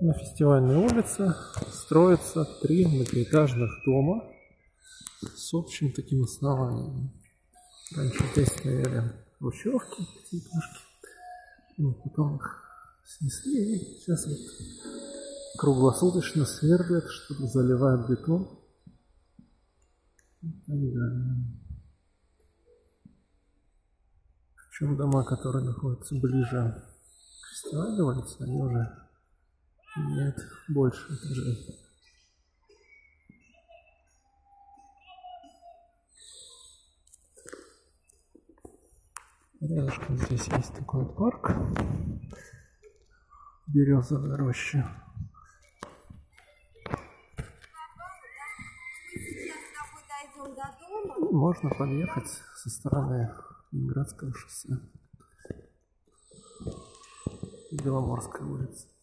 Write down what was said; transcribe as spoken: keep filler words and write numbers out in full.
На Фестивальной улице строятся три многоэтажных дома с общим таким основанием. Раньше здесь стояли хрущевки, цветушки, ну, потом их снесли, и сейчас вот круглосуточно сверлят, чтобы заливать бетон. И так далее. Причем дома, которые находятся ближе к Фестивальной улице, они уже имеют больше этажей. Рядышком здесь есть такой парк, березовая роща. И можно подъехать со стороны Ленинградского шоссе, Беломорской улицы.